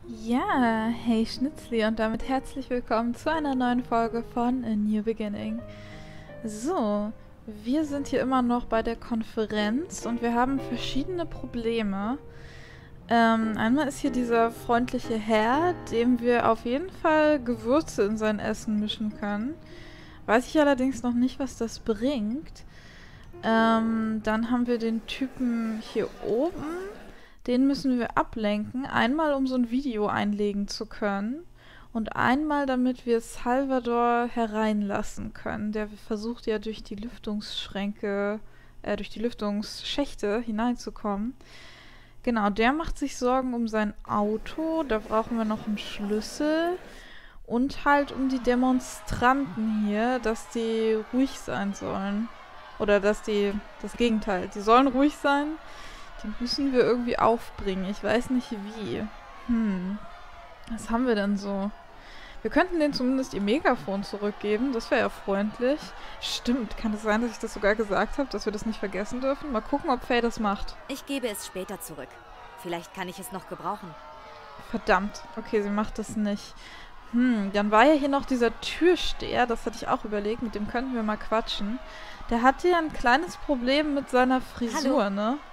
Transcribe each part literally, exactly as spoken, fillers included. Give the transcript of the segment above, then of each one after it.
Ja, hey Schnitzli und damit herzlich willkommen zu einer neuen Folge von A New Beginning. So, wir sind hier immer noch bei der Konferenz und wir haben verschiedene Probleme. Ähm, einmal ist hier dieser freundliche Herr, dem wir auf jeden Fall Gewürze in sein Essen mischen können. Weiß ich allerdings noch nicht, was das bringt. Ähm, dann haben wir den Typen hier oben. Den müssen wir ablenken. Einmal, um so ein Video einlegen zu können. Und einmal, damit wir Salvador hereinlassen können. Der versucht ja durch die Lüftungsschränke, äh, durch die Lüftungsschächte hineinzukommen. Genau, der macht sich Sorgen um sein Auto. Da brauchen wir noch einen Schlüssel. Und halt um die Demonstranten hier, dass die ruhig sein sollen. Oder dass die, das Gegenteil, die sollen ruhig sein. Die müssen wir irgendwie aufbringen. Ich weiß nicht wie. Hm. Was haben wir denn so? Wir könnten denen zumindest ihr Megafon zurückgeben. Das wäre ja freundlich. Stimmt. Kann es sein, dass ich das sogar gesagt habe, dass wir das nicht vergessen dürfen? Mal gucken, ob Faye das macht. Ich gebe es später zurück. Vielleicht kann ich es noch gebrauchen. Verdammt. Okay, sie macht das nicht. Hm, dann war ja hier noch dieser Türsteher. Das hatte ich auch überlegt. Mit dem könnten wir mal quatschen. Der hatte ja ein kleines Problem mit seiner Frisur, Hallo. ne?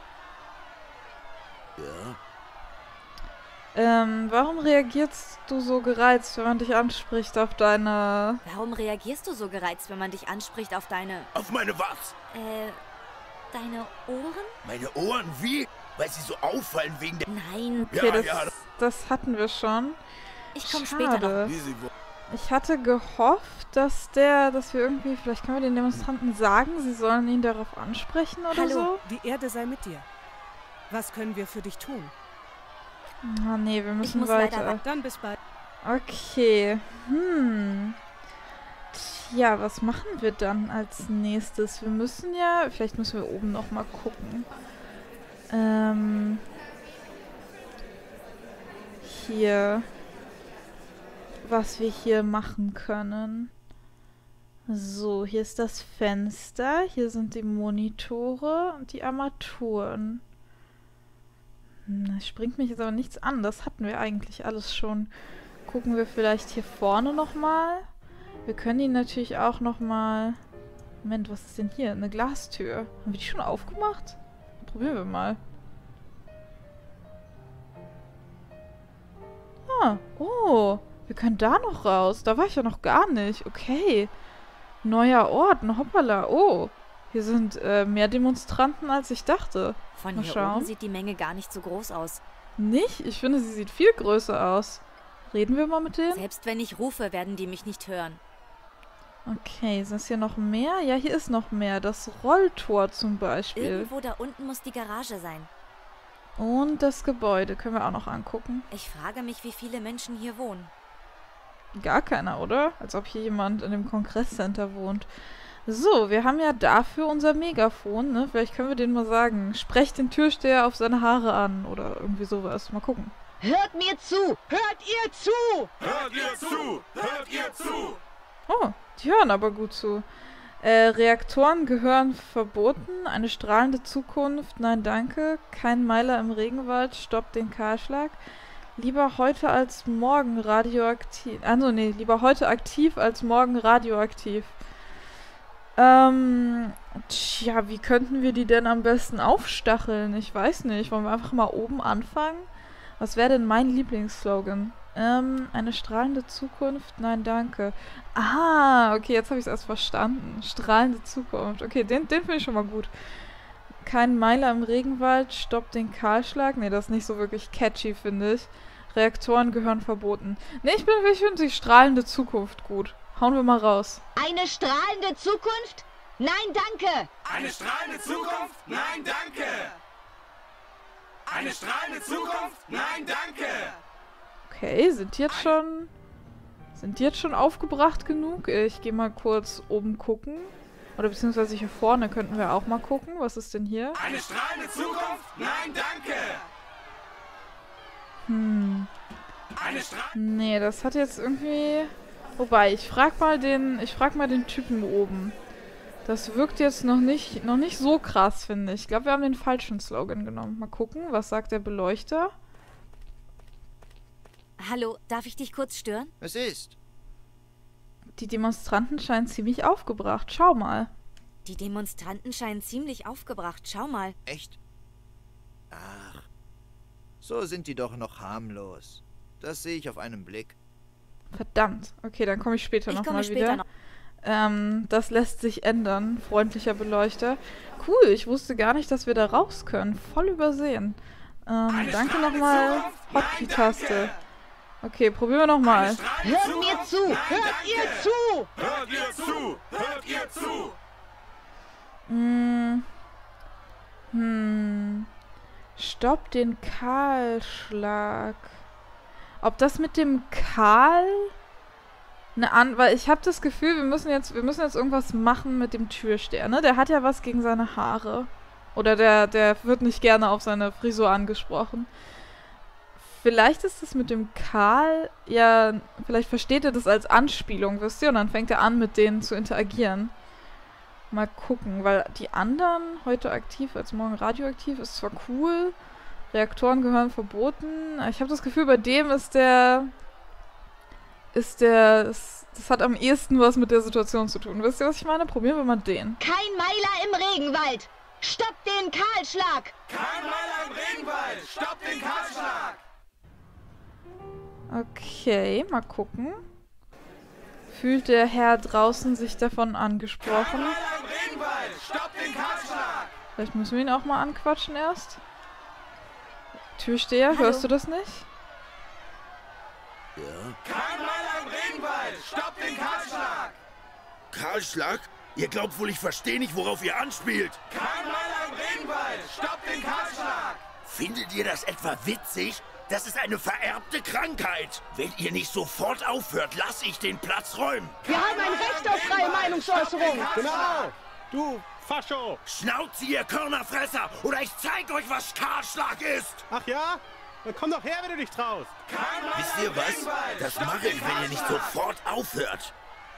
Ja? Ähm, warum reagierst du so gereizt, wenn man dich anspricht auf deine... Warum reagierst du so gereizt, wenn man dich anspricht auf deine... Auf meine was? Äh, deine Ohren? Meine Ohren? Wie? Weil sie so auffallen wegen der... Nein. Okay, Ja, das, ja. das hatten wir schon. Ich komme später noch. Schade. Wie sie wo... Ich hatte gehofft, dass der, dass wir irgendwie, vielleicht können wir den Demonstranten sagen, sie sollen ihn darauf ansprechen oder Hallo. so. Die Erde sei mit dir. Was können wir für dich tun? Ah nee, wir müssen muss leider weiter. weg. Dann bis bald. Okay, hm. Tja, was machen wir dann als nächstes? Wir müssen ja, vielleicht müssen wir oben noch mal gucken. Ähm, hier, was wir hier machen können. So, hier ist das Fenster, hier sind die Monitore und die Armaturen. Hm, es springt mich jetzt aber nichts an, das hatten wir eigentlich alles schon. Gucken wir vielleicht hier vorne nochmal. Wir können ihn natürlich auch nochmal... Moment, was ist denn hier? Eine Glastür. Haben wir die schon aufgemacht? Probieren wir mal. Ah, oh, wir können da noch raus. Da war ich ja noch gar nicht. Okay. Neuer Ort, ein Hoppala. Oh, hier sind äh, mehr Demonstranten, als ich dachte. Von Mal hier schauen. oben sieht die Menge gar nicht so groß aus. Nicht? Ich finde, sie sieht viel größer aus. Reden wir mal mit denen? Selbst wenn ich rufe, werden die mich nicht hören. Okay, sind es hier noch mehr? Ja, hier ist noch mehr. Das Rolltor zum Beispiel. Irgendwo da unten muss die Garage sein. Und das Gebäude können wir auch noch angucken. Ich frage mich, wie viele Menschen hier wohnen. Gar keiner, oder? Als ob hier jemand in dem Kongresscenter wohnt. So, wir haben ja dafür unser Megafon, ne? Vielleicht können wir denen mal sagen, sprecht den Türsteher auf seine Haare an oder irgendwie sowas. Mal gucken. Hört mir zu! Hört ihr zu! Hört ihr zu! Hört ihr zu! Oh, die hören aber gut zu. Äh, Reaktoren gehören verboten. Eine strahlende Zukunft. Nein, danke. Kein Meiler im Regenwald. Stoppt den Kahlschlag. Lieber heute als morgen radioaktiv. Also nee, lieber heute aktiv als morgen radioaktiv. Ähm, tja, wie könnten wir die denn am besten aufstacheln? Ich weiß nicht. Wollen wir einfach mal oben anfangen? Was wäre denn mein Lieblingsslogan? Ähm, eine strahlende Zukunft? Nein, danke. Ah, okay, jetzt habe ich es erst verstanden. Strahlende Zukunft. Okay, den, den finde ich schon mal gut. Kein Meiler im Regenwald, stoppt den Kahlschlag. Nee, das ist nicht so wirklich catchy, finde ich. Reaktoren gehören verboten. Nee, ich bin ich finde die strahlende Zukunft gut. Hauen wir mal raus. Eine strahlende Zukunft? Nein, danke! Eine strahlende Zukunft? Nein, danke! Eine strahlende Zukunft? Nein, danke! Okay, sind die jetzt schon... Sind die jetzt schon aufgebracht genug? Ich gehe mal kurz oben gucken. Oder beziehungsweise hier vorne könnten wir auch mal gucken. Was ist denn hier? Eine strahlende Zukunft? Nein, danke! Hm. Eine strahlende... Nee, das hat jetzt irgendwie... Wobei, ich frag mal den... Ich frag mal den Typen oben. Das wirkt jetzt noch nicht, noch nicht so krass, finde ich. Ich glaube, wir haben den falschen Slogan genommen. Mal gucken, was sagt der Beleuchter? Hallo, darf ich dich kurz stören? Es ist. Die Demonstranten scheinen ziemlich aufgebracht. Schau mal. Die Demonstranten scheinen ziemlich aufgebracht. Schau mal. Echt? Ach, so sind die doch noch harmlos. Das sehe ich auf einen Blick. Verdammt. Okay, dann komme ich später Ich komme nochmal später wieder. noch. Ähm, das lässt sich ändern. Freundlicher Beleuchter. Cool, ich wusste gar nicht, dass wir da raus können. Voll übersehen. Ähm, danke nochmal. Hotkey-Taste. Okay, probieren wir nochmal. Hört mir zu! Hört ihr zu! Hört ihr zu! Hört ihr zu! Hm. Hm. Stopp den Kahlschlag. Ob das mit dem Kahl eine an, weil ich habe das Gefühl, wir müssen jetzt, wir müssen jetzt irgendwas machen mit dem Türsteher, ne? Der hat ja was gegen seine Haare. Oder der, der wird nicht gerne auf seine Frisur angesprochen. Vielleicht ist es mit dem Karl, ja, vielleicht versteht er das als Anspielung, wisst ihr? Und dann fängt er an, mit denen zu interagieren. Mal gucken, weil die anderen heute aktiv als morgen radioaktiv ist zwar cool, Reaktoren gehören verboten. Ich habe das Gefühl, bei dem ist der, ist der, ist, das hat am ehesten was mit der Situation zu tun. Wisst ihr, was ich meine? Probieren wir mal den. Kein Meiler im Regenwald! Stoppt den Kahlschlag! Kein Meiler im Regenwald! Stoppt den Kahlschlag! Okay, mal gucken. Fühlt der Herr draußen sich davon angesprochen? Kein Meiler im Regenwald! Stoppt den Kahlschlag! Vielleicht müssen wir ihn auch mal anquatschen erst. Türsteher, Hallo. hörst du das nicht? Ja? Kein Meiler im Regenwald! Stoppt den Kahlschlag! Kahlschlag? Ihr glaubt wohl, ich verstehe nicht, worauf ihr anspielt. Kein Meiler im Regenwald! Stoppt den Kahlschlag! Findet ihr das etwa witzig? Das ist eine vererbte Krankheit. Wenn ihr nicht sofort aufhört, lasse ich den Platz räumen. Wir haben ein Recht auf freie Meinungsäußerung! Genau! Du Fascho! Schnauze, ihr Körnerfresser, oder ich zeig euch, was Kahlschlag ist. Ach ja? Dann komm doch her, wenn du dich traust. Kein Meiler Wisst ihr im was? Regenwald! Das Stoppt mache den ich, wenn ihr nicht Kahlschlag! sofort aufhört.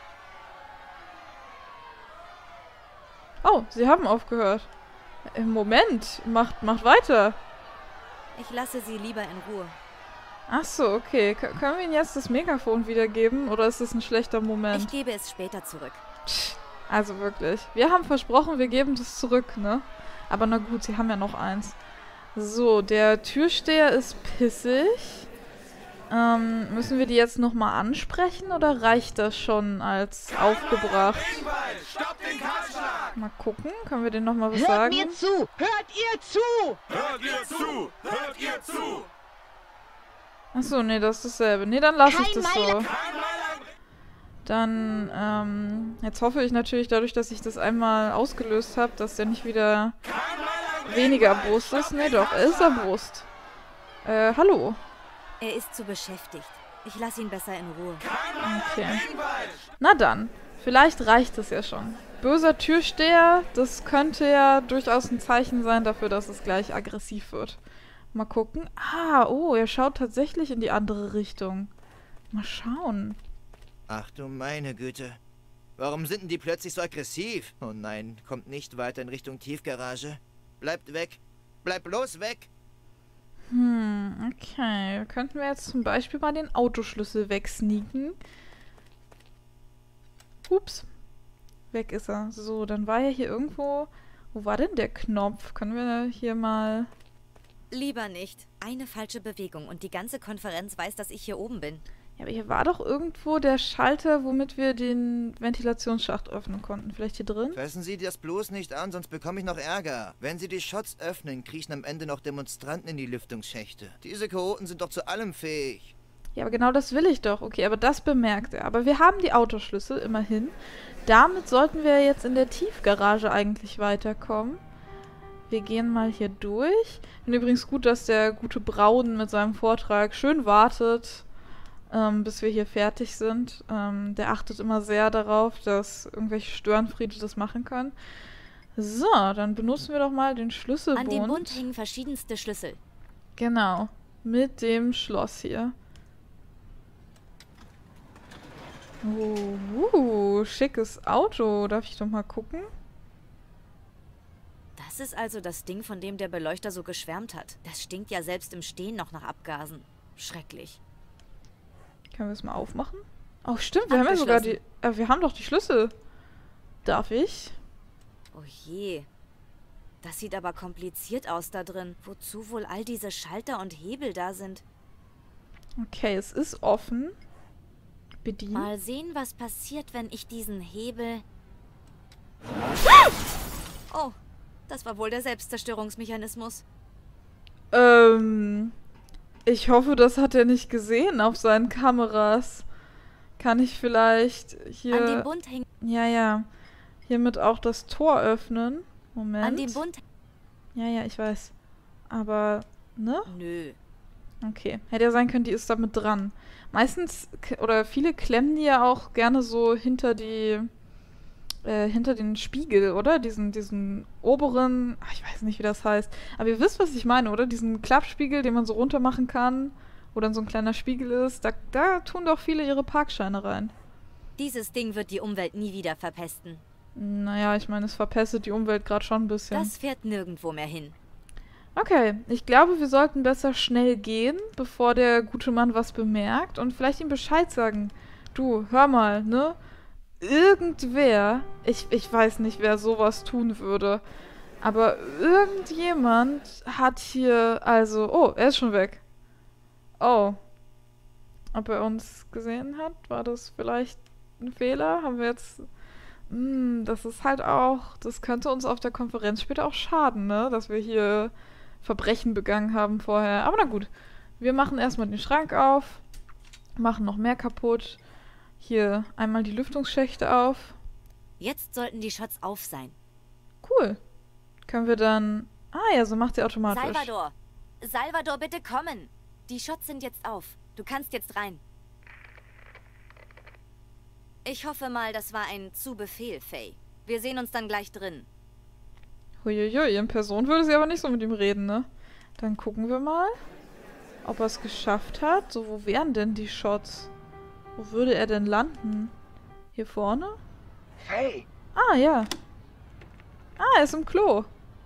Oh, sie haben aufgehört. Äh, Moment, macht, macht weiter. Ich lasse sie lieber in Ruhe. Ach so, okay. K können wir ihnen jetzt das Megafon wiedergeben oder ist das ein schlechter Moment? Ich gebe es später zurück. Psch, also wirklich. Wir haben versprochen, wir geben das zurück, ne? Aber na gut, sie haben ja noch eins. So, der Türsteher ist pissig. Ähm, müssen wir die jetzt nochmal ansprechen oder reicht das schon als aufgebracht? Regenwald! Stoppt den Kahlschlag! Mal gucken, können wir denen nochmal was Hört sagen? mir zu! Hört ihr zu! Hört ihr zu! Hört ihr zu! Achso, nee, das ist dasselbe. Nee, dann lasse ich Kein das so. Kein Meiler im Dann, ähm, jetzt hoffe ich natürlich dadurch, dass ich das einmal ausgelöst habe, dass der nicht wieder Kein Meiler im weniger Regenwald! erbost ist. Stoppt Nee, den doch, er ist Kahlschlag! erbost. Äh, hallo. Er ist zu beschäftigt. Ich lasse ihn besser in Ruhe. Kein Meiler im Okay. Regenwald! Na dann, vielleicht reicht es ja schon. Böser Türsteher, das könnte ja durchaus ein Zeichen sein dafür, dass es gleich aggressiv wird. Mal gucken. Ah, oh, er schaut tatsächlich in die andere Richtung. Mal schauen. Ach du meine Güte. Warum sind denn die plötzlich so aggressiv? Oh nein, kommt nicht weiter in Richtung Tiefgarage. Bleibt weg. Bleibt bloß weg. Hm, okay. Könnten wir jetzt zum Beispiel mal den Autoschlüssel wegsneaken. Ups. Weg ist er. So, dann war ja hier irgendwo... Wo war denn der Knopf? Können wir hier mal... Lieber nicht. Eine falsche Bewegung und die ganze Konferenz weiß, dass ich hier oben bin. Ja, aber hier war doch irgendwo der Schalter, womit wir den Ventilationsschacht öffnen konnten. Vielleicht hier drin? Fassen Sie das bloß nicht an, sonst bekomme ich noch Ärger. Wenn Sie die Shots öffnen, kriechen am Ende noch Demonstranten in die Lüftungsschächte. Diese Chaoten sind doch zu allem fähig. Ja, aber genau das will ich doch. Okay, aber das bemerkt er. Aber wir haben die Autoschlüssel, immerhin. Damit sollten wir jetzt in der Tiefgarage eigentlich weiterkommen. Wir gehen mal hier durch. Finde übrigens gut, dass der gute Brauden mit seinem Vortrag schön wartet, ähm, bis wir hier fertig sind. Ähm, der achtet immer sehr darauf, dass irgendwelche Störenfriede das machen können. So, dann benutzen wir doch mal den Schlüsselbund. An dem Bund hängen verschiedenste Schlüssel. Genau, mit dem Schloss hier. Oh, uh, schickes Auto. Darf ich doch mal gucken? Das ist also das Ding, von dem der Beleuchter so geschwärmt hat. Das stinkt ja selbst im Stehen noch nach Abgasen. Schrecklich. Können wir es mal aufmachen? Oh, stimmt, wir haben ja sogar die... Äh, wir haben doch die Schlüssel. Darf ich? Oh je. Das sieht aber kompliziert aus da drin. Wozu wohl all diese Schalter und Hebel da sind? Okay, es ist offen. Bedienen. Mal sehen, was passiert, wenn ich diesen Hebel... Oh, das war wohl der Selbstzerstörungsmechanismus. Ähm... Ich hoffe, das hat er nicht gesehen auf seinen Kameras. Kann ich vielleicht hier... An dem Bund hängen... Ja, ja. Hiermit auch das Tor öffnen. Moment. An dem Bund... Ja, ja, ich weiß. Aber, ne? Nö. Okay. Hätte ja sein können, die ist da mit dran. Meistens, oder viele klemmen die ja auch gerne so hinter die... Äh, hinter den Spiegel, oder? Diesen, diesen oberen, ach, ich weiß nicht, wie das heißt. Aber ihr wisst, was ich meine, oder? Diesen Klappspiegel, den man so runter machen kann, wo dann so ein kleiner Spiegel ist. Da, da tun doch viele ihre Parkscheine rein. Dieses Ding wird die Umwelt nie wieder verpesten. Naja, ich meine, es verpestet die Umwelt gerade schon ein bisschen. Das fährt nirgendwo mehr hin. Okay, ich glaube, wir sollten besser schnell gehen, bevor der gute Mann was bemerkt und vielleicht ihm Bescheid sagen. Du, hör mal, ne? Irgendwer, ich, ich weiß nicht, wer sowas tun würde, aber irgendjemand hat hier, also, oh, er ist schon weg. Oh. Ob er uns gesehen hat? War das vielleicht ein Fehler? Haben wir jetzt... Hm, das ist halt auch, das könnte uns auf der Konferenz später auch schaden, ne? Dass wir hier Verbrechen begangen haben vorher. Aber na gut, wir machen erstmal den Schrank auf, machen noch mehr kaputt. Hier einmal die Lüftungsschächte auf. Jetzt sollten die Shots auf sein. Cool. Können wir dann... Ah ja, so macht sie automatisch. Salvador! Salvador, bitte kommen! Die Shots sind jetzt auf. Du kannst jetzt rein. Ich hoffe mal, das war ein Zu-Befehl, Faye. Wir sehen uns dann gleich drin. Huiuiui, in Person würde sie aber nicht so mit ihm reden, ne? Dann gucken wir mal, ob er es geschafft hat. So, wo wären denn die Shots? Wo würde er denn landen? Hier vorne? Hey! Ah, ja. Ah, er ist im Klo.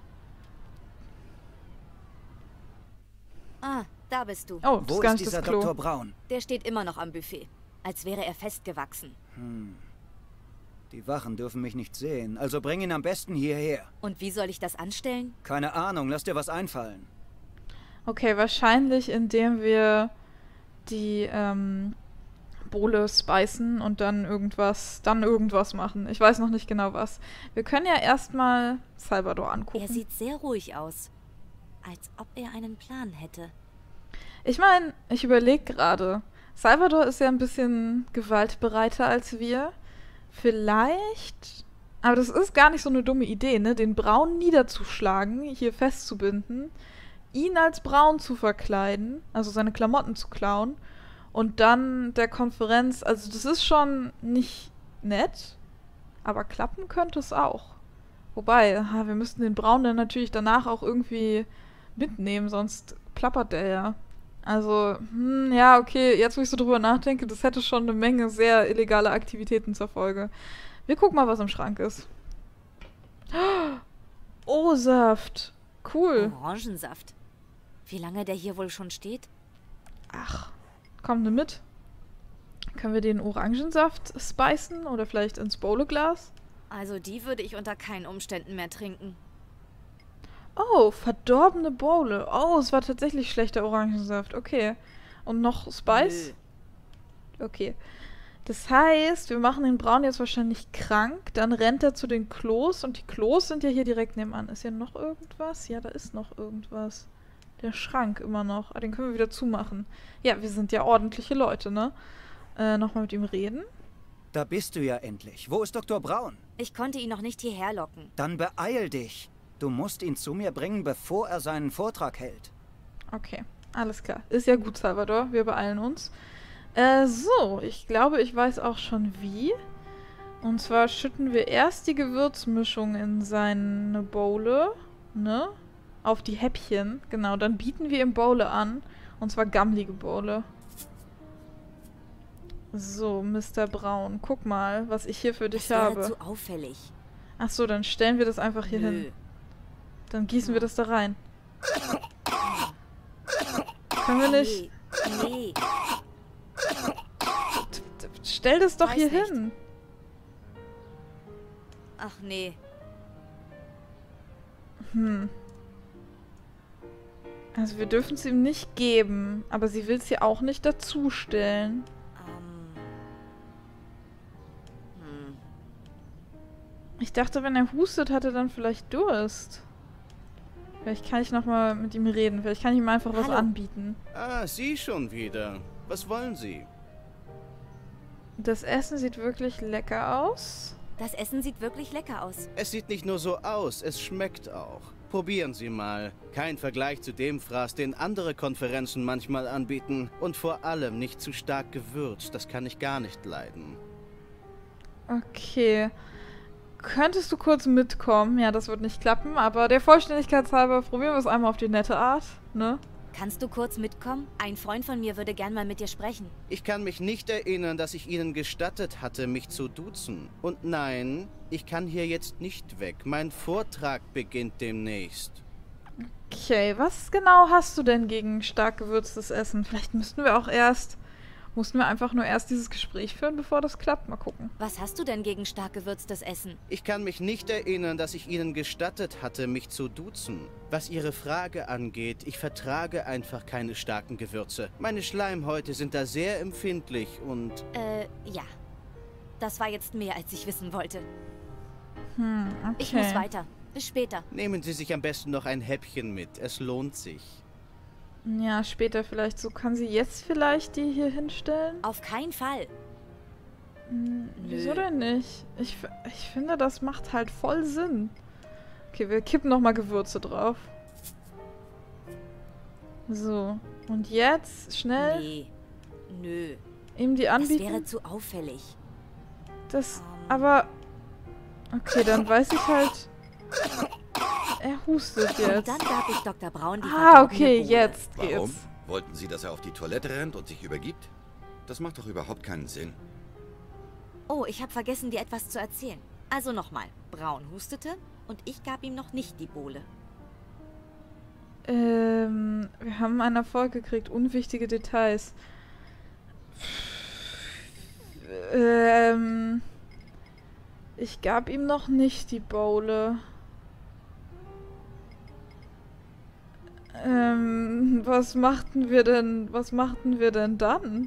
Ah, da bist du. Oh, das Wo ist gar ist nicht dieser das Klo. Doktor Braun? Der steht immer noch am Buffet. Als wäre er festgewachsen. Hm. Die Wachen dürfen mich nicht sehen, also bring ihn am besten hierher. Und wie soll ich das anstellen? Keine Ahnung, lass dir was einfallen. Okay, wahrscheinlich indem wir die, ähm... Bowle speisen und dann irgendwas, dann irgendwas machen. Ich weiß noch nicht genau was. Wir können ja erstmal Salvador angucken. Er sieht sehr ruhig aus. Als ob er einen Plan hätte. Ich meine, ich überlege gerade. Salvador ist ja ein bisschen gewaltbereiter als wir. Vielleicht... Aber das ist gar nicht so eine dumme Idee, ne? Den Braun niederzuschlagen, hier festzubinden, ihn als Braun zu verkleiden, also seine Klamotten zu klauen, und dann der Konferenz, also das ist schon nicht nett, aber klappen könnte es auch. Wobei, aha, wir müssten den Braun dann natürlich danach auch irgendwie mitnehmen, sonst plappert der ja. Also, hm, ja, okay, jetzt wo ich so drüber nachdenke, das hätte schon eine Menge sehr illegale Aktivitäten zur Folge. Wir gucken mal, was im Schrank ist. Oh, Saft. Cool. Orangensaft. Wie lange der hier wohl schon steht? Ach, komm ne mit. Können wir den Orangensaft spicen oder vielleicht ins Bowleglas? Also die würde ich unter keinen Umständen mehr trinken. Oh, verdorbene Bowle. Oh, es war tatsächlich schlechter Orangensaft. Okay. Und noch Spice? Nö. Okay. Das heißt, wir machen den Braun jetzt wahrscheinlich krank. Dann rennt er zu den Klos. Und die Klos sind ja hier direkt nebenan. Ist hier noch irgendwas? Ja, da ist noch irgendwas. Der Schrank immer noch. Ah, den können wir wieder zumachen. Ja, wir sind ja ordentliche Leute, ne? Äh, nochmal mit ihm reden. Da bist du ja endlich. Wo ist Doktor Braun? Ich konnte ihn noch nicht hierher locken. Dann beeil dich. Du musst ihn zu mir bringen, bevor er seinen Vortrag hält. Okay, alles klar. Ist ja gut, Salvador. Wir beeilen uns. Äh, so. Ich glaube, ich weiß auch schon wie. Und zwar schütten wir erst die Gewürzmischung in seine Bowle, ne? Auf die Häppchen. Genau, dann bieten wir ihm Bowle an. Und zwar gammlige Bowle. So, Mister Braun, guck mal, was ich hier für dich Das wäre habe. zu auffällig. Ach so, dann stellen wir das einfach hier Nö. hin. Dann gießen wir das da rein. Können wir nicht... Nee, nee. stell das doch Weiß hier nicht. hin. Ach nee. Hm. Also wir dürfen es ihm nicht geben, aber sie will es hier auch nicht dazustellen. Ähm. Hm. Ich dachte, wenn er hustet, hat er dann vielleicht Durst. Vielleicht kann ich nochmal mit ihm reden. Vielleicht kann ich ihm einfach was Hallo. anbieten. Ah, Sie schon wieder. Was wollen Sie? Das Essen sieht wirklich lecker aus. Das Essen sieht wirklich lecker aus. Es sieht nicht nur so aus, es schmeckt auch. Probieren Sie mal. Kein Vergleich zu dem Fraß, den andere Konferenzen manchmal anbieten. Und vor allem nicht zu stark gewürzt. Das kann ich gar nicht leiden. Okay. Könntest du kurz mitkommen? Ja, das wird nicht klappen, aber der Vollständigkeit halber probieren wir es einmal auf die nette Art, ne? Kannst du kurz mitkommen? Ein Freund von mir würde gern mal mit dir sprechen. Ich kann mich nicht erinnern, dass ich Ihnen gestattet hatte, mich zu duzen. Und nein, ich kann hier jetzt nicht weg. Mein Vortrag beginnt demnächst. Okay, was genau hast du denn gegen stark gewürztes Essen? Vielleicht müssten wir auch erst... Mussten wir einfach nur erst dieses Gespräch führen, bevor das klappt? Mal gucken. Was hast du denn gegen stark gewürztes Essen? Ich kann mich nicht erinnern, dass ich Ihnen gestattet hatte, mich zu duzen. Was Ihre Frage angeht, ich vertrage einfach keine starken Gewürze. Meine Schleimhäute sind da sehr empfindlich und... Äh, ja. Das war jetzt mehr, als ich wissen wollte. Hm, okay. Ich muss weiter. Bis später. Nehmen Sie sich am besten noch ein Häppchen mit. Es lohnt sich. Ja, später vielleicht. So kann sie jetzt vielleicht die hier hinstellen? Auf keinen Fall. Hm, wieso Nö. denn nicht? Ich, f- ich finde, das macht halt voll Sinn. Okay, wir kippen nochmal Gewürze drauf. So. Und jetzt schnell Nee. Nö. ihm die Das anbieten. wäre zu auffällig. Das, Ähm. aber... Okay, dann weiß ich halt... Er hustet Und jetzt. dann gab ich Doktor Braun die Ah, verdorbene okay, Bohle. jetzt Warum? geht's. Wollten Sie, dass er auf die Toilette rennt und sich übergibt? Das macht doch überhaupt keinen Sinn. Oh, ich habe vergessen, dir etwas zu erzählen. Also nochmal. Braun hustete und ich gab ihm noch nicht die Bohle. Ähm, wir haben einen Erfolg gekriegt. Unwichtige Details. Ähm... Ich gab ihm noch nicht die Bowle. Ähm, was machten wir denn, was machten wir denn dann?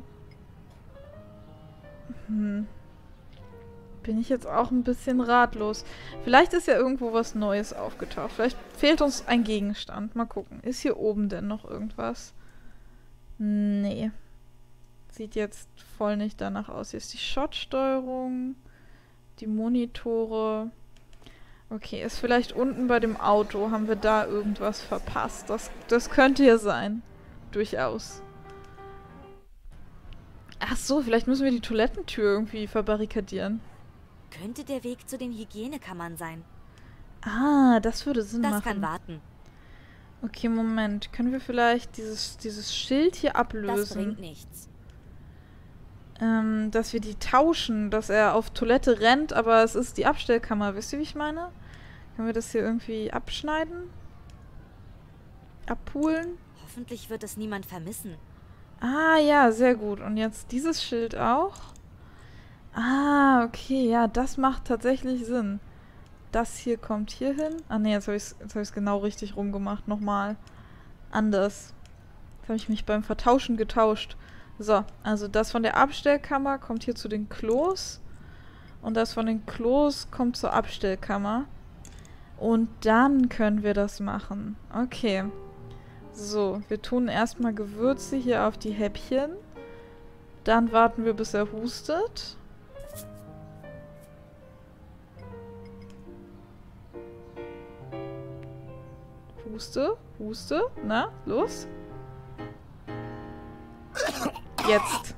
Hm. Bin ich jetzt auch ein bisschen ratlos. Vielleicht ist ja irgendwo was Neues aufgetaucht. Vielleicht fehlt uns ein Gegenstand. Mal gucken. Ist hier oben denn noch irgendwas? Nee. Sieht jetzt voll nicht danach aus. Hier ist die Shot-Steuerung. Die Monitore. Okay, ist vielleicht unten bei dem Auto. Haben wir da irgendwas verpasst? Das, das könnte ja sein. Durchaus. Ach so, vielleicht müssen wir die Toilettentür irgendwie verbarrikadieren. Könnte der Weg zu den Hygienekammern sein. Ah, das würde Sinn Das machen. kann warten. Okay, Moment. Können wir vielleicht dieses, dieses Schild hier Das ablösen? bringt nichts. Ähm, dass wir die tauschen, dass er auf Toilette rennt, aber es ist die Abstellkammer. Wisst ihr, wie ich meine? Können wir das hier irgendwie abschneiden? Abpulen? Hoffentlich wird es niemand vermissen. Ah, ja, sehr gut. Und jetzt dieses Schild auch? Ah, okay, ja, das macht tatsächlich Sinn. Das hier kommt hier hin. Ah, ne, jetzt habe ich es jetzt hab ich's genau richtig rumgemacht. Nochmal. Anders. Jetzt habe ich mich beim Vertauschen getauscht. So, also das von der Abstellkammer kommt hier zu den Klos. Und das von den Klos kommt zur Abstellkammer. Und dann können wir das machen. Okay. So, wir tun erstmal Gewürze hier auf die Häppchen. Dann warten wir, bis er hustet. Huste, huste. Na, los. Jetzt.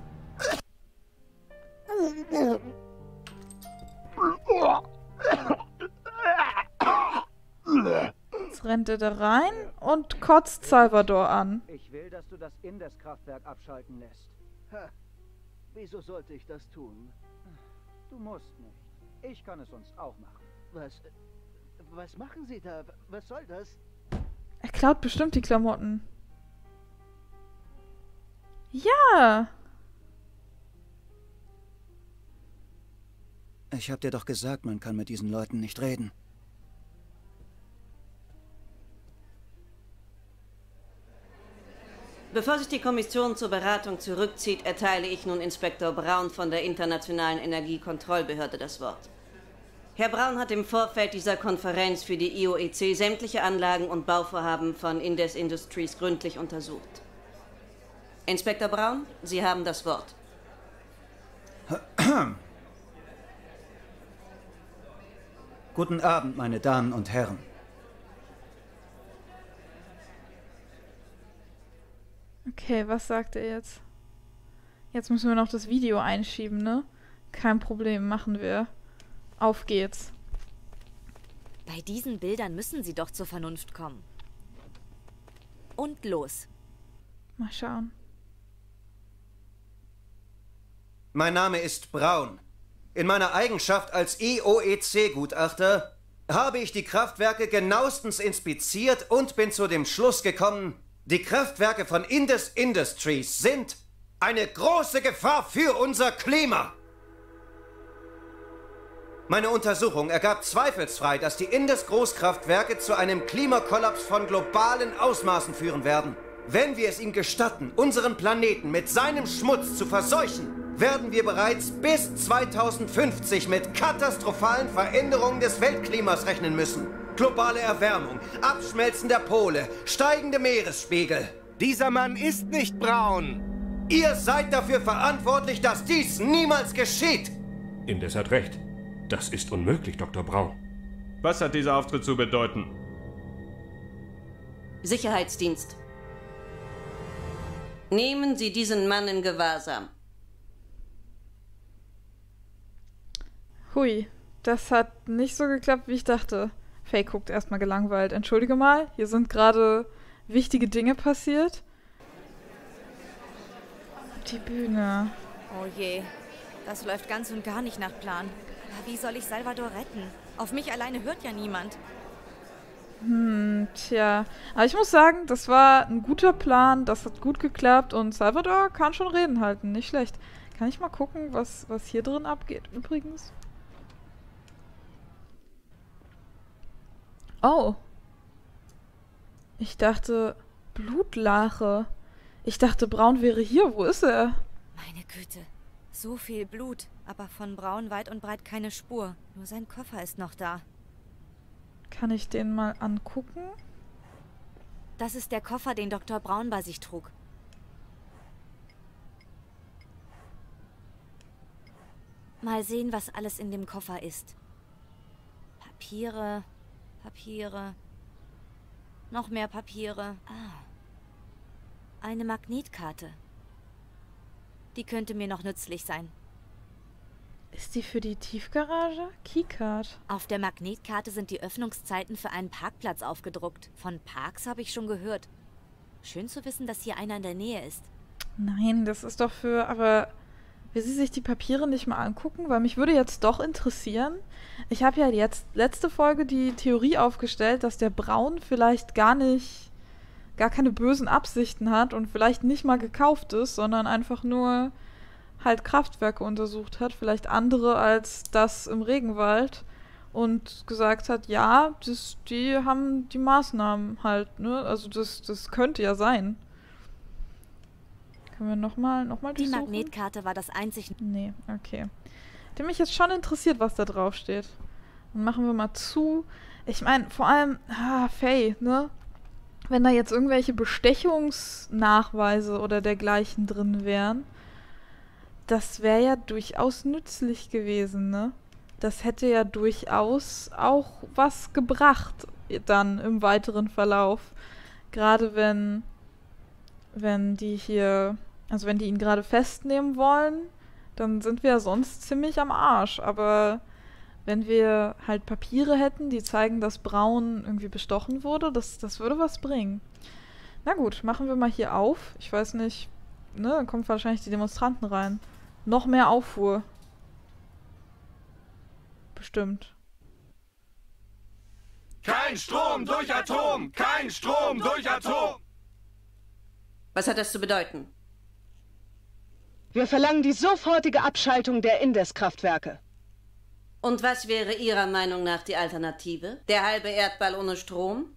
Jetzt rennt er da rein und kotzt Salvador an. Ich will, dass du das Indes-Kraftwerk abschalten lässt. Ha. Wieso sollte ich das tun? Du musst nicht. Ich kann es sonst auch machen. Was... Was machen Sie da? Was soll das? Er klaut bestimmt die Klamotten. Ja. Ich hab dir doch gesagt, man kann mit diesen Leuten nicht reden. Bevor sich die Kommission zur Beratung zurückzieht, erteile ich nun Inspektor Braun von der Internationalen Energiekontrollbehörde das Wort. Herr Braun hat im Vorfeld dieser Konferenz für die I O E C sämtliche Anlagen und Bauvorhaben von Indes Industries gründlich untersucht. Inspektor Braun, Sie haben das Wort. Guten Abend, meine Damen und Herren. Okay, was sagt er jetzt? Jetzt müssen wir noch das Video einschieben, ne? Kein Problem, machen wir. Auf geht's. Bei diesen Bildern müssen sie doch zur Vernunft kommen. Und los. Mal schauen. Mein Name ist Braun. In meiner Eigenschaft als I O E C-Gutachter habe ich die Kraftwerke genauestens inspiziert und bin zu dem Schluss gekommen, die Kraftwerke von Indes Industries sind eine große Gefahr für unser Klima. Meine Untersuchung ergab zweifelsfrei, dass die Indes-Großkraftwerke zu einem Klimakollaps von globalen Ausmaßen führen werden. Wenn wir es ihm gestatten, unseren Planeten mit seinem Schmutz zu verseuchen, werden wir bereits bis zweitausendfünfzig mit katastrophalen Veränderungen des Weltklimas rechnen müssen. Globale Erwärmung, Abschmelzen der Pole, steigende Meeresspiegel. Dieser Mann ist nicht braun. Ihr seid dafür verantwortlich, dass dies niemals geschieht. Indes hat recht. Das ist unmöglich, Doktor Braun. Was hat dieser Auftritt zu bedeuten? Sicherheitsdienst. Nehmen Sie diesen Mann in Gewahrsam. Hui, das hat nicht so geklappt, wie ich dachte. Faye guckt erstmal gelangweilt. Entschuldige mal, hier sind gerade wichtige Dinge passiert. Die Bühne. Oh je, das läuft ganz und gar nicht nach Plan. Aber wie soll ich Salvador retten? Auf mich alleine hört ja niemand. Hm, tja. Aber ich muss sagen, das war ein guter Plan, das hat gut geklappt und Salvador kann schon Reden halten, nicht schlecht. Kann ich mal gucken, was, was hier drin abgeht übrigens? Oh. Ich dachte, Blutlache. Ich dachte, Braun wäre hier. Wo ist er? Meine Güte. So viel Blut, aber von Braun weit und breit keine Spur. Nur sein Koffer ist noch da. Kann ich den mal angucken? Das ist der Koffer, den Doktor Braun bei sich trug. Mal sehen, was alles in dem Koffer ist. Papiere, Papiere, noch mehr Papiere. Ah, eine Magnetkarte. Die könnte mir noch nützlich sein. Ist die für die Tiefgarage? Keycard. Auf der Magnetkarte sind die Öffnungszeiten für einen Parkplatz aufgedruckt. Von Parks habe ich schon gehört. Schön zu wissen, dass hier einer in der Nähe ist. Nein, das ist doch für... Aber will sie sich die Papiere nicht mal angucken? Weil mich würde jetzt doch interessieren. Ich habe ja jetzt letzte Folge die Theorie aufgestellt, dass der Braun vielleicht gar nicht... gar keine bösen Absichten hat und vielleicht nicht mal gekauft ist, sondern einfach nur halt Kraftwerke untersucht hat, vielleicht andere als das im Regenwald und gesagt hat, ja, das, die haben die Maßnahmen halt, ne? Also das, das könnte ja sein. Können wir nochmal noch mal Die Magnetkarte war das einzig... Nee, okay. Hat mich jetzt schon interessiert, was da drauf steht. Dann machen wir mal zu. Ich meine, vor allem, ah, Faye, ne? Wenn da jetzt irgendwelche Bestechungsnachweise oder dergleichen drin wären, das wäre ja durchaus nützlich gewesen, ne? Das hätte ja durchaus auch was gebracht dann im weiteren Verlauf. Gerade wenn, wenn die hier, also wenn die ihn gerade festnehmen wollen, dann sind wir ja sonst ziemlich am Arsch. Aber wenn wir halt Papiere hätten, die zeigen, dass Braun irgendwie bestochen wurde, das, das würde was bringen. Na gut, machen wir mal hier auf. Ich weiß nicht, ne, dann kommen wahrscheinlich die Demonstranten rein. Noch mehr Aufruhr. Bestimmt. Kein Strom durch Atom! Kein Strom durch Atom! Was hat das zu bedeuten? Wir verlangen die sofortige Abschaltung der Indes-Kraftwerke. Und was wäre Ihrer Meinung nach die Alternative? Der halbe Erdball ohne Strom?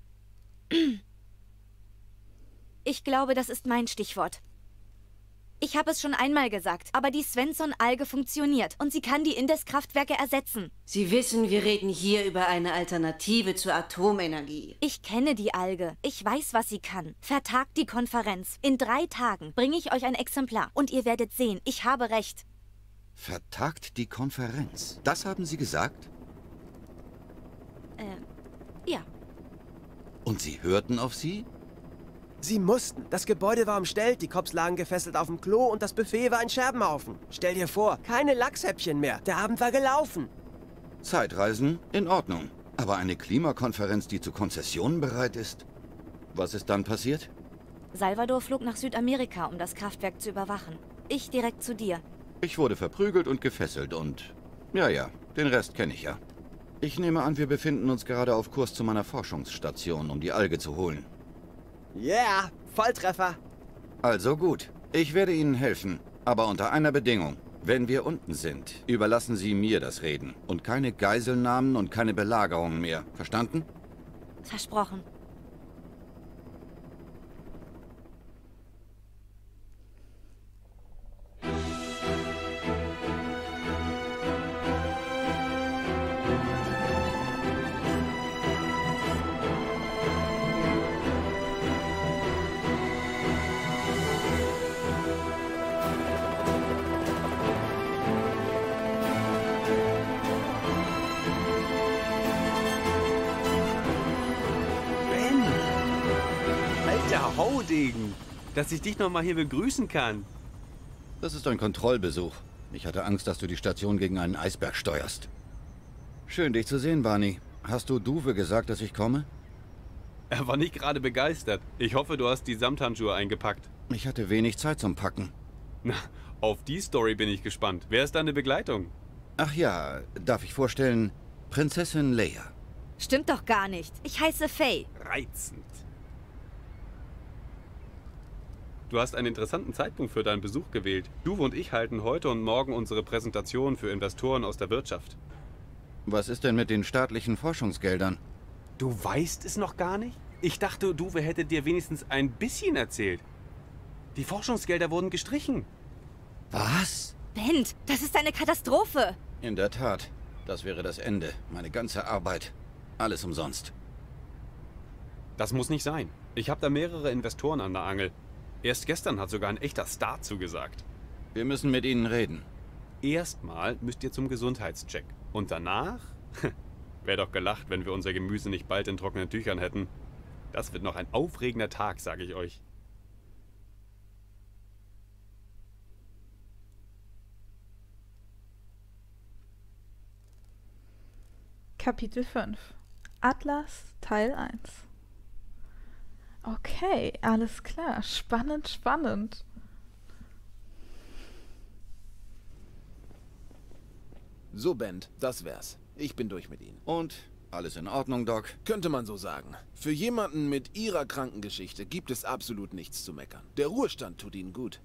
Ich glaube, das ist mein Stichwort. Ich habe es schon einmal gesagt, aber die Svensson-Alge funktioniert und sie kann die Indes-Kraftwerke ersetzen. Sie wissen, wir reden hier über eine Alternative zur Atomenergie. Ich kenne die Alge. Ich weiß, was sie kann. Vertagt die Konferenz. In drei Tagen bringe ich euch ein Exemplar und ihr werdet sehen, ich habe recht. Vertagt die Konferenz. Das haben Sie gesagt? Äh, ja. Und Sie hörten auf Sie? Sie mussten. Das Gebäude war umstellt, die Cops lagen gefesselt auf dem Klo und das Buffet war ein Scherbenhaufen. Stell dir vor, keine Lachshäppchen mehr. Der Abend war gelaufen. Zeitreisen? In Ordnung. Aber eine Klimakonferenz, die zu Konzessionen bereit ist? Was ist dann passiert? Salvador flog nach Südamerika, um das Kraftwerk zu überwachen. Ich direkt zu dir. Ich wurde verprügelt und gefesselt und... Ja, ja, den Rest kenne ich ja. Ich nehme an, wir befinden uns gerade auf Kurs zu meiner Forschungsstation, um die Alge zu holen. Yeah, Volltreffer. Also gut, ich werde Ihnen helfen, aber unter einer Bedingung. Wenn wir unten sind, überlassen Sie mir das Reden und keine Geiselnahmen und keine Belagerungen mehr. Verstanden? Versprochen. Haudegen, dass ich dich noch mal hier begrüßen kann. Das ist ein Kontrollbesuch. Ich hatte Angst, dass du die Station gegen einen Eisberg steuerst. Schön, dich zu sehen, Barney. Hast du Duwe gesagt, dass ich komme? Er war nicht gerade begeistert. Ich hoffe, du hast die Samthandschuhe eingepackt. Ich hatte wenig Zeit zum Packen. Na, auf die Story bin ich gespannt. Wer ist deine Begleitung? Ach ja, darf ich vorstellen, Prinzessin Leia. Stimmt doch gar nicht. Ich heiße Faye. Reizend. Du hast einen interessanten Zeitpunkt für deinen Besuch gewählt. Duwe und ich halten heute und morgen unsere Präsentation für Investoren aus der Wirtschaft. Was ist denn mit den staatlichen Forschungsgeldern? Du weißt es noch gar nicht? Ich dachte, Duwe hätte dir wenigstens ein bisschen erzählt. Die Forschungsgelder wurden gestrichen. Was? Bent, das ist eine Katastrophe. In der Tat. Das wäre das Ende. Meine ganze Arbeit. Alles umsonst. Das muss nicht sein. Ich habe da mehrere Investoren an der Angel. Erst gestern hat sogar ein echter Star zugesagt. Wir müssen mit ihnen reden. Erstmal müsst ihr zum Gesundheitscheck. Und danach? Wäre doch gelacht, wenn wir unser Gemüse nicht bald in trockenen Tüchern hätten. Das wird noch ein aufregender Tag, sage ich euch. Kapitel fünf. Atlas, Teil eins. Okay, alles klar. Spannend, spannend. So, Bent, das wär's. Ich bin durch mit Ihnen. Und? Alles in Ordnung, Doc? Könnte man so sagen. Für jemanden mit Ihrer Krankengeschichte gibt es absolut nichts zu meckern. Der Ruhestand tut Ihnen gut.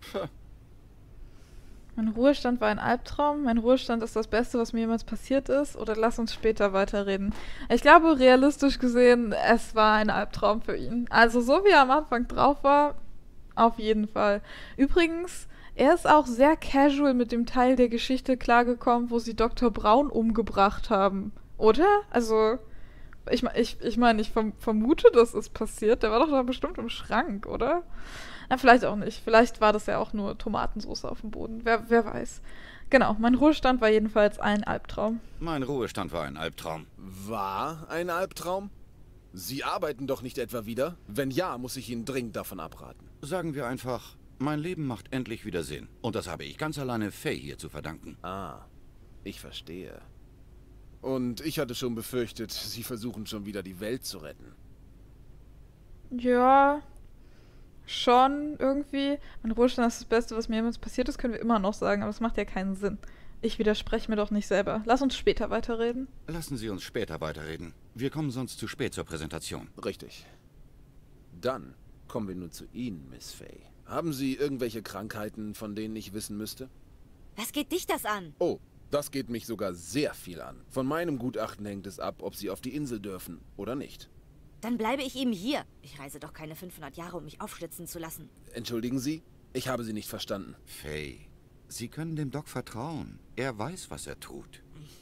Mein Ruhestand war ein Albtraum. Mein Ruhestand ist das Beste, was mir jemals passiert ist. Oder lass uns später weiterreden. Ich glaube, realistisch gesehen, es war ein Albtraum für ihn. Also so wie er am Anfang drauf war, auf jeden Fall. Übrigens, er ist auch sehr casual mit dem Teil der Geschichte klargekommen, wo sie Doktor Braun umgebracht haben. Oder? Also, ich, ich, ich meine, ich verm vermute, das ist passiert. Der war doch da bestimmt im Schrank, oder? Na, vielleicht auch nicht. Vielleicht war das ja auch nur Tomatensauce auf dem Boden. Wer, wer weiß. Genau, mein Ruhestand war jedenfalls ein Albtraum. Mein Ruhestand war ein Albtraum. War ein Albtraum? Sie arbeiten doch nicht etwa wieder? Wenn ja, muss ich Ihnen dringend davon abraten. Sagen wir einfach, mein Leben macht endlich wieder Sinn. Und das habe ich ganz alleine Faye hier zu verdanken. Ah, ich verstehe. Und ich hatte schon befürchtet, Sie versuchen schon wieder die Welt zu retten. Ja... Schon, irgendwie. Mein Ruhestand ist das Beste, was mir jemals passiert ist, können wir immer noch sagen, aber das macht ja keinen Sinn. Ich widerspreche mir doch nicht selber. Lass uns später weiterreden. Lassen Sie uns später weiterreden. Wir kommen sonst zu spät zur Präsentation. Richtig. Dann kommen wir nun zu Ihnen, Miss Faye. Haben Sie irgendwelche Krankheiten, von denen ich wissen müsste? Was geht dich das an? Oh, Das geht mich sogar sehr viel an. Von meinem Gutachten hängt es ab, ob Sie auf die Insel dürfen oder nicht. Dann bleibe ich eben hier. Ich reise doch keine fünfhundert Jahre, um mich aufschlitzen zu lassen. Entschuldigen Sie, ich habe Sie nicht verstanden. Faye, Sie können dem Doc vertrauen. Er weiß, was er tut.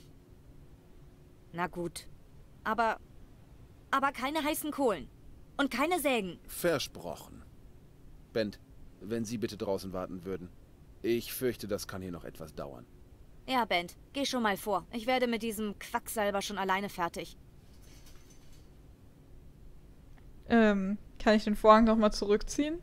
Na gut. Aber... Aber keine heißen Kohlen. Und keine Sägen. Versprochen. Bent, wenn Sie bitte draußen warten würden. Ich fürchte, das kann hier noch etwas dauern. Ja, Bent, geh schon mal vor. Ich werde mit diesem Quacksalber schon alleine fertig. Ähm, kann ich den Vorhang nochmal zurückziehen?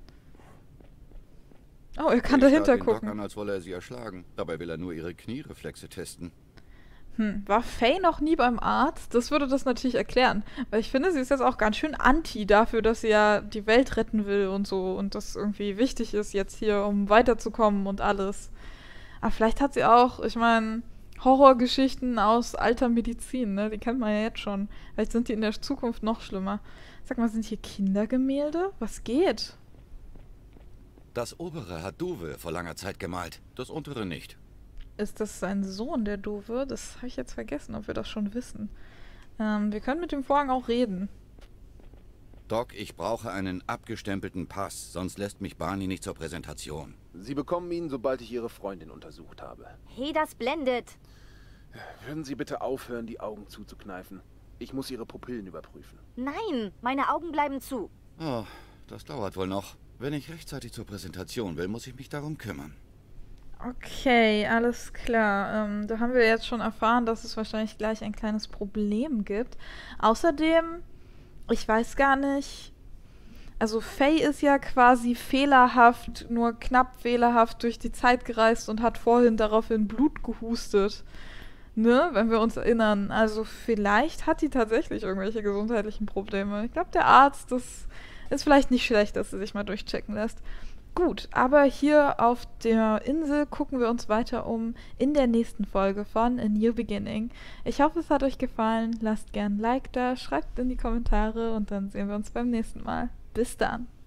Oh, er kann Ich dahinter sah den gucken. Doc an, als wolle er sie erschlagen. Dabei will er nur ihre Kniereflexe testen. Hm, war Faye noch nie beim Arzt? Das würde das natürlich erklären. Weil ich finde, sie ist jetzt auch ganz schön anti dafür, dass sie ja die Welt retten will und so. Und das irgendwie wichtig ist jetzt hier, um weiterzukommen und alles. Aber vielleicht hat sie auch, ich meine, Horrorgeschichten aus alter Medizin, ne? Die kennt man ja jetzt schon. Vielleicht sind die in der Zukunft noch schlimmer. Sag mal, sind hier Kindergemälde? Was geht? Das obere hat Duwe vor langer Zeit gemalt, das untere nicht. Ist das sein Sohn, der Duwe? Das habe ich jetzt vergessen, ob wir das schon wissen. Ähm, wir können mit dem Vorhang auch reden. Doc, ich brauche einen abgestempelten Pass, sonst lässt mich Barney nicht zur Präsentation. Sie bekommen ihn, sobald ich Ihre Freundin untersucht habe. Hey, das blendet. Würden Sie bitte aufhören, die Augen zuzukneifen? Ich muss Ihre Pupillen überprüfen. Nein, meine Augen bleiben zu. Oh, das dauert wohl noch. Wenn ich rechtzeitig zur Präsentation will, muss ich mich darum kümmern. Okay, alles klar. Ähm, da haben wir jetzt schon erfahren, dass es wahrscheinlich gleich ein kleines Problem gibt. Außerdem, ich weiß gar nicht... Also Faye ist ja quasi fehlerhaft, nur knapp fehlerhaft durch die Zeit gereist und hat vorhin daraufhin Blut gehustet. Ne, wenn wir uns erinnern. Also vielleicht hat die tatsächlich irgendwelche gesundheitlichen Probleme. Ich glaube, der Arzt, das ist vielleicht nicht schlecht, dass sie sich mal durchchecken lässt. Gut, aber hier auf der Insel gucken wir uns weiter um in der nächsten Folge von A New Beginning. Ich hoffe, es hat euch gefallen. Lasst gern ein Like da, schreibt in die Kommentare und dann sehen wir uns beim nächsten Mal. Bis dann.